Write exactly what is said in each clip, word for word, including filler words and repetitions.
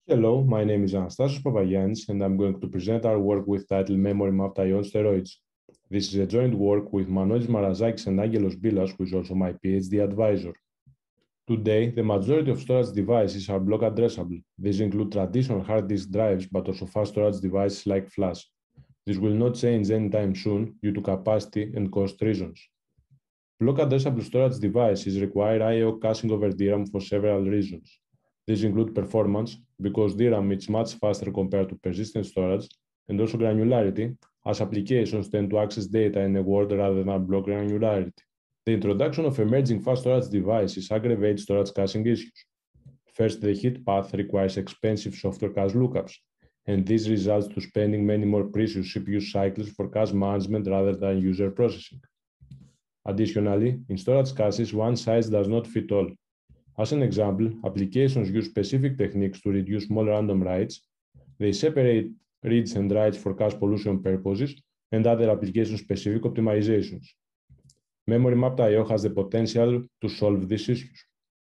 Hello, my name is Anastasios Papagiannis, and I'm going to present our work with title Memory Mapped I O on Steroids. This is a joint work with Manolis Marazakis and Angelos Bilas, who is also my PhD advisor. Today, the majority of storage devices are block addressable. These include traditional hard disk drives, but also fast storage devices like flash. This will not change anytime soon due to capacity and cost reasons. Block addressable storage devices require I O caching over D RAM for several reasons. These include performance, because D RAM is much faster compared to persistent storage, and also granularity, as applications tend to access data in a word rather than block granularity. The introduction of emerging fast storage devices aggravates storage caching issues. First, the heat path requires expensive software cache lookups, and this results to spending many more precious C P U cycles for cache management rather than user processing. Additionally, in storage caches, one size does not fit all. As an example, applications use specific techniques to reduce small random writes. They separate reads and writes for cache pollution purposes and other application-specific optimizations. Memory Mapped I O has the potential to solve these issues.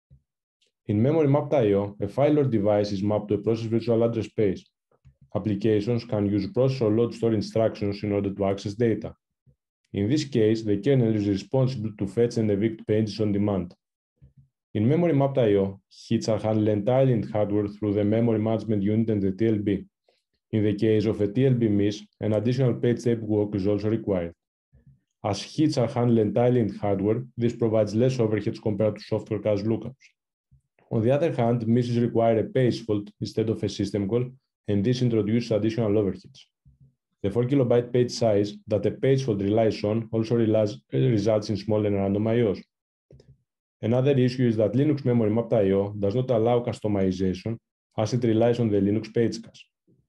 In Memory Mapped I O, a file or device is mapped to a process virtual address space. Applications can use process or load store instructions in order to access data. In this case, the kernel is responsible to fetch and evict pages on demand. In Memory Mapped I O, hits are handled entirely in hardware through the Memory Management Unit and the T L B. In the case of a T L B miss, an additional page tape walk is also required. As hits are handled entirely in hardware, this provides less overheads compared to software cache lookups. On the other hand, misses require a page fault instead of a system call, and this introduces additional overheads. The four kilobyte page size that a page fault relies on also relies, results in small and random I Os. Another issue is that Linux Memory Mapped I O does not allow customization as it relies on the Linux page cache.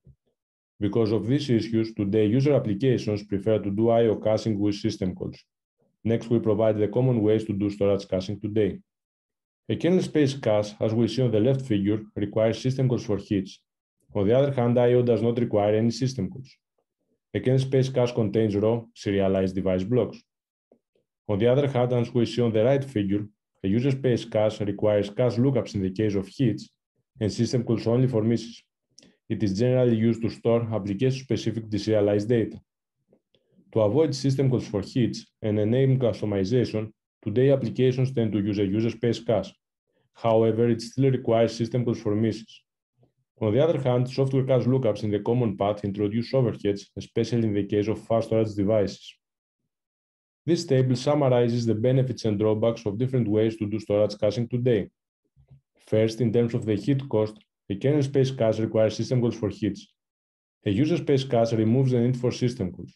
Because of these issues, today user applications prefer to do I O caching with system calls. Next, we provide the common ways to do storage caching today. A kernel space cache, as we see on the left figure, requires system calls for hits. On the other hand, I O does not require any system calls. A kernel space cache contains raw, serialized device blocks. On the other hand, as we see on the right figure, a user space cache requires cache lookups in the case of hits and system calls only for misses. It is generally used to store application-specific deserialized data. To avoid system calls for hits and enable customization, today applications tend to use a user space cache. However, it still requires system calls for misses. On the other hand, software cache lookups in the common path introduce overheads, especially in the case of fast storage devices. This table summarizes the benefits and drawbacks of different ways to do storage caching today. First, in terms of the heat cost, a kernel space cache requires system calls for hits. A user space cache removes the need for system calls.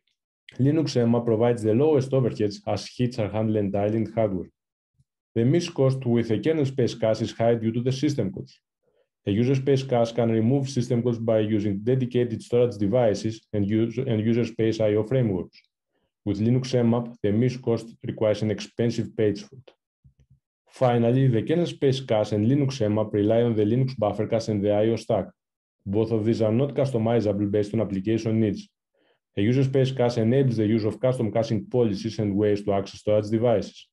Linux mmap provides the lowest overheads as hits are handled entirely in hardware. The miss cost with a kernel space cache is high due to the system calls. A user space cache can remove system calls by using dedicated storage devices and, user, and user space I O frameworks. With Linux mmap, the miss cost requires an expensive page fault. Finally, the kernel space cache and Linux mmap rely on the Linux buffer cache and the I O stack. Both of these are not customizable based on application needs. A user space cache enables the use of custom caching policies and ways to access storage devices.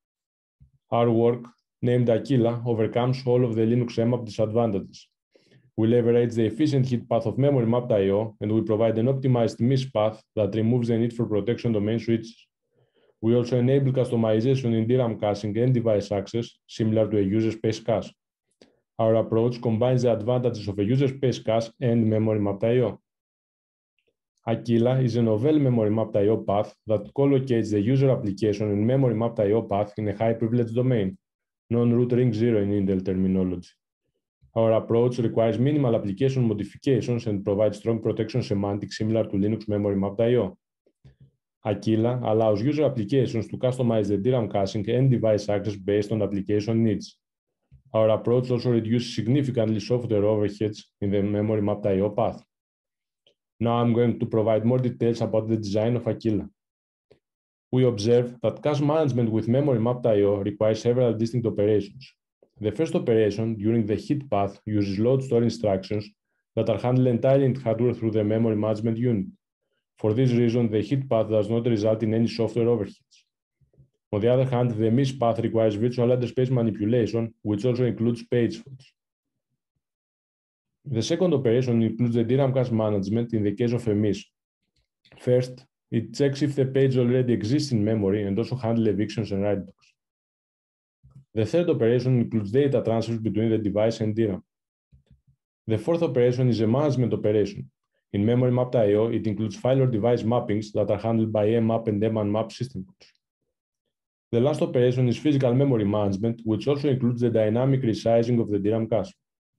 Our work, named Aquila, overcomes all of the Linux mmap disadvantages. We leverage the efficient heat path of Memory Mapped I O, and we provide an optimized miss path that removes the need for protection domain switches. We also enable customization in D RAM caching and device access, similar to a user space cache. Our approach combines the advantages of a user space cache and Memory Mapped I O. Aquila is a novel Memory Mapped I O path that collocates the user application in Memory Mapped I O path in a high privilege domain, non-root ring zero in Intel terminology. Our approach requires minimal application modifications and provides strong protection semantics similar to Linux Memory Mapped I O. Aquila allows user applications to customize the D RAM caching and device access based on application needs. Our approach also reduces significantly software overheads in the Memory Mapped I O path. Now I'm going to provide more details about the design of Aquila. We observe that cache management with Memory Mapped I O requires several distinct operations. The first operation, during the heat path, uses load store instructions that are handled entirely in hardware through the Memory Management Unit. For this reason, the heat path does not result in any software overheads. On the other hand, the miss path requires virtual address space manipulation, which also includes page faults. The second operation includes the D RAM cache management in the case of a miss. First, it checks if the page already exists in memory and also handles evictions and writebacks. The third operation includes data transfers between the device and D RAM. The fourth operation is a management operation. In memory mapped I O, it includes file or device mappings that are handled by mmap and mmap system calls. The last operation is physical memory management, which also includes the dynamic resizing of the D RAM cache.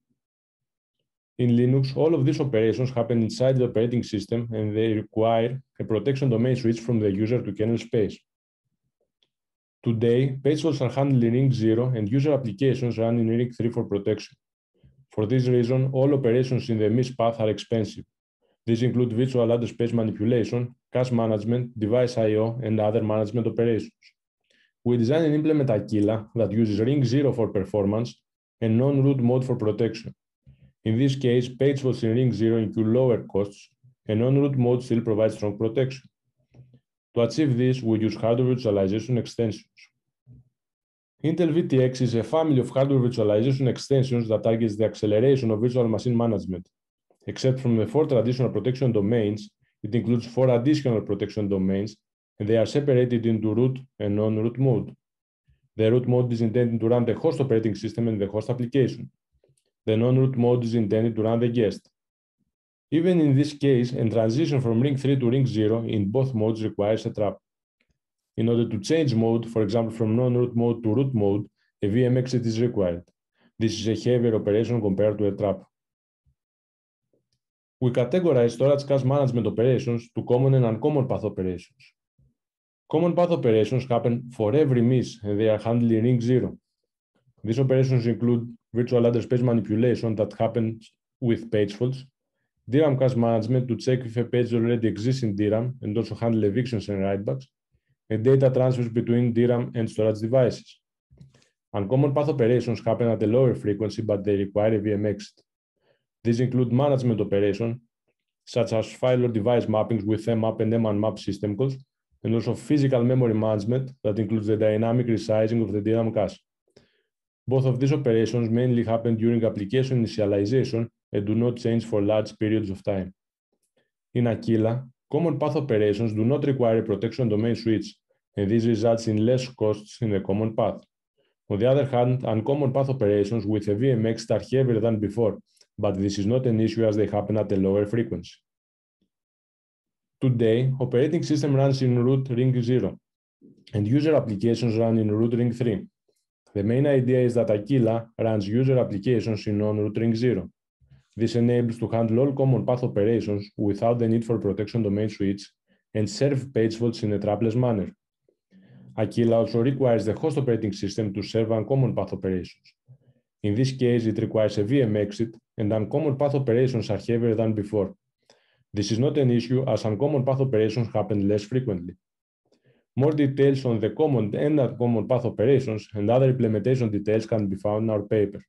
In Linux, all of these operations happen inside the operating system, and they require a protection domain switch from the user to kernel space. Today, page faults are handled in ring zero, and user applications run in ring three for protection. For this reason, all operations in the miss path are expensive. These include virtual address space manipulation, cache management, device I O, and other management operations. We design and implement Aquila that uses ring zero for performance and non-root mode for protection. In this case, page faults in ring zero incur lower costs, and non-root mode still provides strong protection. To achieve this, we use hardware virtualization extensions. Intel V T X is a family of hardware virtualization extensions that targets the acceleration of virtual machine management. Except from the four traditional protection domains, it includes four additional protection domains, and they are separated into root and non-root mode. The root mode is intended to run the host operating system and the host application. The non-root mode is intended to run the guest. Even in this case, a transition from ring three to ring zero in both modes requires a trap. In order to change mode, for example from non-root mode to root mode, a V M exit is required. This is a heavier operation compared to a trap. We categorize storage cache management operations to common and uncommon path operations. Common path operations happen for every miss, and they are handled in ring zero. These operations include virtual address space manipulation that happens with page faults, D RAM cache management to check if a page already exists in D RAM and also handle evictions and writebacks, and data transfers between D RAM and storage devices. Uncommon path operations happen at a lower frequency, but they require a V M exit. These include management operations, such as file or device mappings with mmap and mmap system calls, and also physical memory management that includes the dynamic resizing of the D RAM cache. Both of these operations mainly happen during application initialization and do not change for large periods of time. In Aquila, common path operations do not require a protection domain switch, and this results in less costs in the common path. On the other hand, uncommon path operations with a V M exit are heavier than before, but this is not an issue as they happen at a lower frequency. Today, operating system runs in root ring zero, and user applications run in root ring three. The main idea is that Aquila runs user applications in non-root ring zero. This enables to handle all common path operations without the need for protection domain switch and serve page faults in a trapless manner. Aquila also requires the host operating system to serve uncommon path operations. In this case, it requires a V M exit, and uncommon path operations are heavier than before. This is not an issue as uncommon path operations happen less frequently. More details on the common and uncommon path operations and other implementation details can be found in our paper.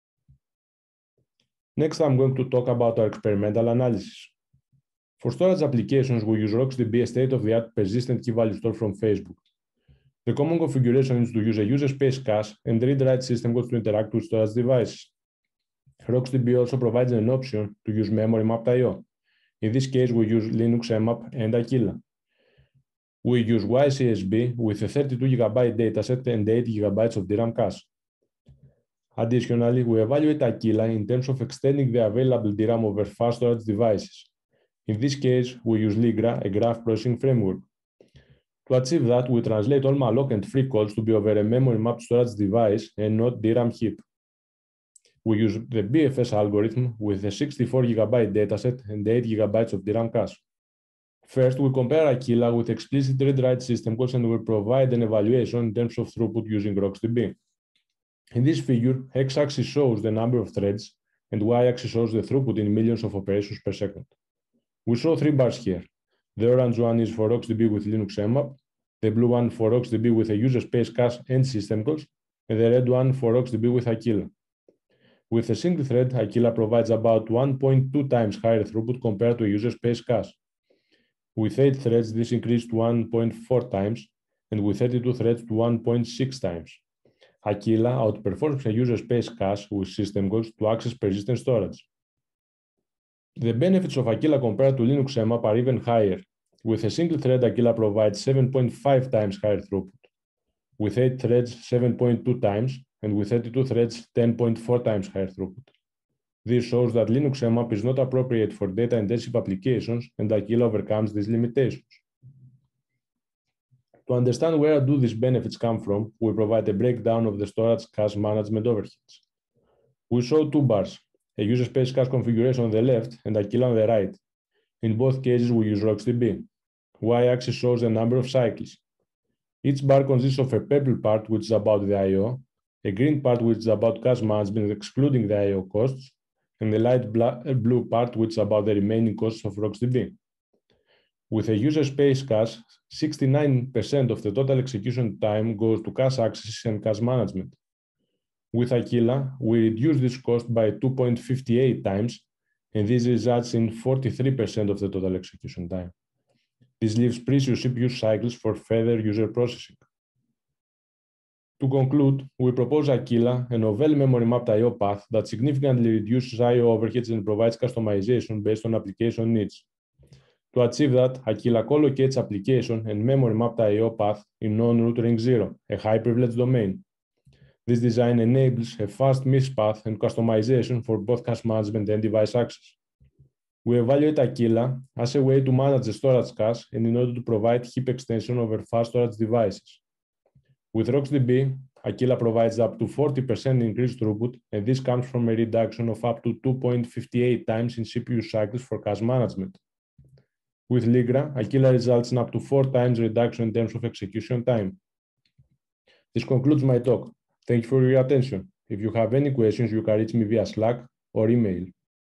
Next, I'm going to talk about our experimental analysis. For storage applications, we use RocksDB, a state-of-the-art persistent key value store from Facebook. The common configuration is to use a user space cache and read-write system calls to interact with storage devices. RocksDB also provides an option to use memory mapped I O. In this case, we use Linux mmap and Aquila. We use Y C S B with a thirty-two gigabyte dataset and eight gigabytes of D RAM cache. Additionally, we evaluate Aquila in terms of extending the available D RAM over fast storage devices. In this case, we use Ligra, a graph processing framework. To achieve that, we translate all malloc and free calls to be over a memory mapped storage device and not D RAM heap. We use the B F S algorithm with a sixty-four gigabyte dataset and eight gigabytes of D RAM cache. First, we compare Aquila with explicit read-write system calls and we provide an evaluation in terms of throughput using RocksDB. In this figure, x-axis shows the number of threads and y-axis shows the throughput in millions of operations per second. We show three bars here. The orange one is for RocksDB with Linux mmap, the blue one for RocksDB with a user space cache and system calls, and the red one for RocksDB with Aquila. With a single thread, Aquila provides about one point two times higher throughput compared to a user space cache. With eight threads, this increased to one point four times, and with thirty-two threads to one point six times. Aquila outperforms a user space cache with system calls to access persistent storage. The benefits of Aquila compared to Linux mmap are even higher. With a single thread, Aquila provides seven point five times higher throughput. With eight threads, seven point two times, and with thirty-two threads, ten point four times higher throughput. This shows that Linux mmap is not appropriate for data-intensive applications, and Aquila overcomes these limitations. To understand where do these benefits come from, we provide a breakdown of the storage cache management overheads. We show two bars, a user space cache configuration on the left and Aquila on the right. In both cases, we use RocksDB. Y-axis shows the number of cycles. Each bar consists of a purple part, which is about the I O, a green part, which is about cache management, excluding the I O costs, and the light blue part, which is about the remaining costs of RocksDB. With a user space cache, sixty-nine percent of the total execution time goes to cache access and cache management. With Aquila, we reduce this cost by two point five eight times, and this results in forty-three percent of the total execution time. This leaves precious C P U cycles for further user processing. To conclude, we propose Aquila, a novel memory mapped I O path that significantly reduces I O overheads and provides customization based on application needs. To achieve that, Aquila collocates application and memory mapped I O path in non-root ring zero, a high-privileged domain. This design enables a fast M I S path and customization for both cache management and device access. We evaluate Aquila as a way to manage the storage cache and in order to provide heap extension over fast storage devices. With RocksDB, Aquila provides up to forty percent increased throughput, and this comes from a reduction of up to two point five eight times in C P U cycles for cache management. With Ligra, Aquila results in up to four times reduction in terms of execution time. This concludes my talk. Thank you for your attention. If you have any questions, you can reach me via Slack or email.